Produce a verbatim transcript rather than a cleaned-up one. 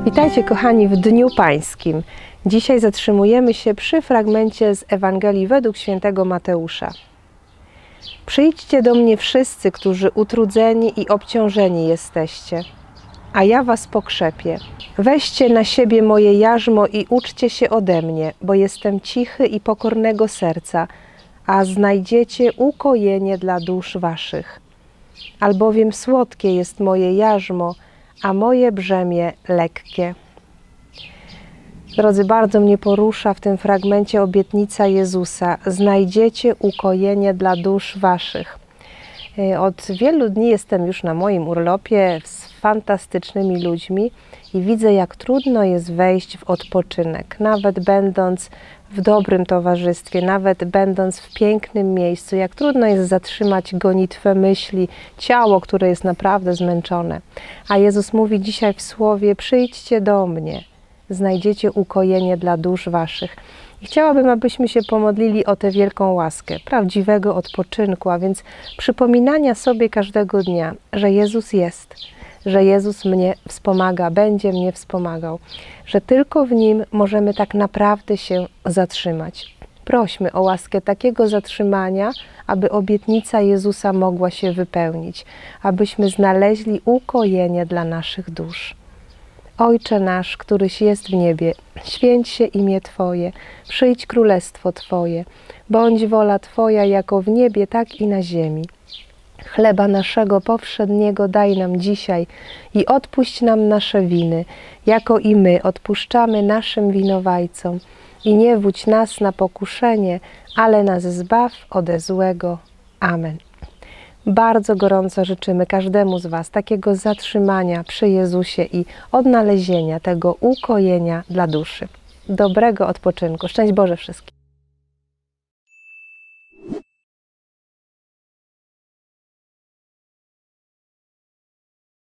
Witajcie kochani w Dniu Pańskim. Dzisiaj zatrzymujemy się przy fragmencie z Ewangelii według świętego Mateusza. Przyjdźcie do mnie wszyscy, którzy utrudzeni i obciążeni jesteście, a ja was pokrzepię. Weźcie na siebie moje jarzmo i uczcie się ode mnie, bo jestem cichy i pokornego serca, a znajdziecie ukojenie dla dusz waszych. Albowiem słodkie jest moje jarzmo, a moje brzemię lekkie. Drodzy, bardzo mnie porusza w tym fragmencie obietnica Jezusa. Znajdziecie ukojenie dla dusz waszych. Od wielu dni jestem już na moim urlopie z fantastycznymi ludźmi i widzę, jak trudno jest wejść w odpoczynek, nawet będąc w dobrym towarzystwie, nawet będąc w pięknym miejscu, jak trudno jest zatrzymać gonitwę myśli, ciało, które jest naprawdę zmęczone. A Jezus mówi dzisiaj w słowie: przyjdźcie do mnie, znajdziecie ukojenie dla dusz waszych. I chciałabym, abyśmy się pomodlili o tę wielką łaskę, prawdziwego odpoczynku, a więc przypominania sobie każdego dnia, że Jezus jest, że Jezus mnie wspomaga, będzie mnie wspomagał, że tylko w Nim możemy tak naprawdę się zatrzymać. Prośmy o łaskę takiego zatrzymania, aby obietnica Jezusa mogła się wypełnić, abyśmy znaleźli ukojenie dla naszych dusz. Ojcze nasz, któryś jest w niebie, święć się imię Twoje, przyjdź królestwo Twoje, bądź wola Twoja jako w niebie, tak i na ziemi. Chleba naszego powszedniego daj nam dzisiaj i odpuść nam nasze winy, jako i my odpuszczamy naszym winowajcom. I nie wódź nas na pokuszenie, ale nas zbaw ode złego. Amen. Bardzo gorąco życzymy każdemu z Was takiego zatrzymania przy Jezusie i odnalezienia tego ukojenia dla duszy. Dobrego odpoczynku. Szczęść Boże wszystkim.